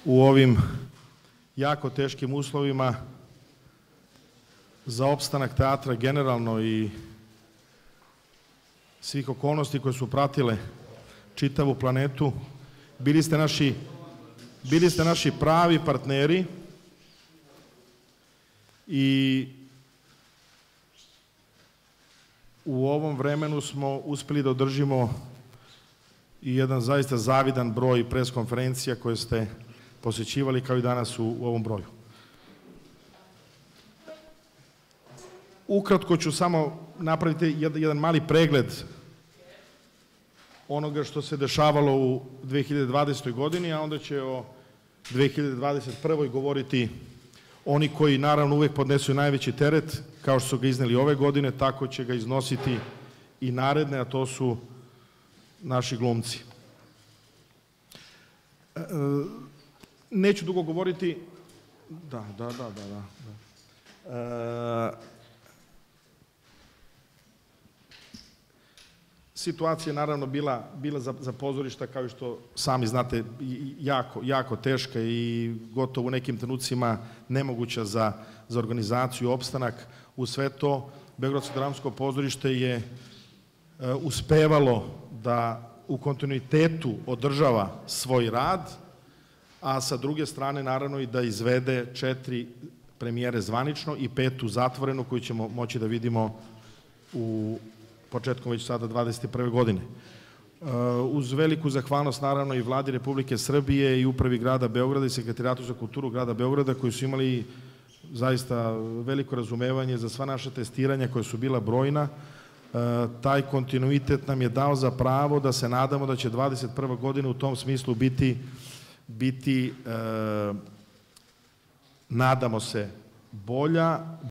u ovim jako teškim uslovima za opstanak teatra generalno i svih okolnosti koje su pratile čitavu planetu. Bili ste naši pravi partneri i u ovom vremenu smo uspeli da održimo i jedan zaista zavidan broj pres konferencija koje ste posjećivali kao i danas u ovom broju. Ukratko ću samo napraviti jedan mali pregled onoga što se dešavalo u 2020. godini, a onda će o 2021. govoriti oni koji naravno uvek podnesu najveći teret, kao što su ga izneli ove godine, tako će ga iznositi i naredne, a to su naši glumci. Neću dugo govoriti. Situacija je naravno bila za pozorišta, kao što sami znate, jako teška i gotovo u nekim trenucima nemoguća za organizaciju i opstanak. Uz sve to, Beogradsko dramsko pozorište je uspevalo da u kontinuitetu održava svoj rad, a sa druge strane naravno i da izvede 4 premijere zvanično i 5 zatvorenu koju ćemo moći da vidimo u početkom već sada 2021. godine. Uz veliku zahvalnost naravno i Vladi Republike Srbije i Upravi grada Beograda i Sekretarijatu za kulturu grada Beograda koji su imali zaista veliko razumevanje za sva naša testiranja koja su bila brojna. Taj kontinuitet nam je dao za pravo da se nadamo da će 2021. godina u tom smislu biti nadamo se, bolja,